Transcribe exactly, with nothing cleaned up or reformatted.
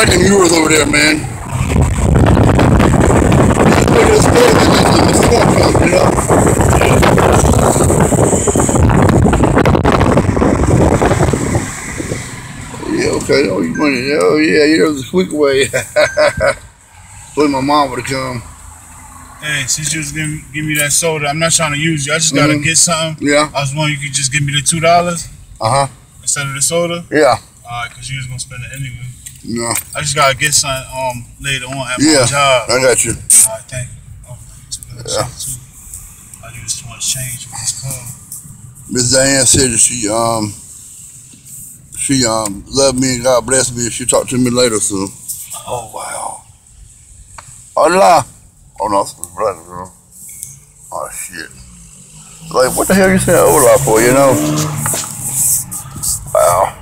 like them yours over there, man. Look at this place, man. The smoke comes, you know? Yeah, okay. Oh, you money. Oh, yeah, yeah, it was a quick way. Wait, my mom would have come. Hey, since you was giving give me that soda, I'm not trying to use you. I just gotta mm-hmm. get something. Yeah. I was wondering you could just give me the two dollars. Uh huh. Instead of the soda. Yeah. Alright, cause you was gonna spend it anyway. No. I just gotta get something um later on at yeah, my job. I got you. Alright, thank you. Oh, yeah. Too. I use too much change with this car. Miss Diane said that she um she um loved me and God bless me and she'll talk to me later soon. Oh wow. Hola. Oh no, it's brother, girl. Oh shit. Like what the hell you saying hola for, you know? Wow.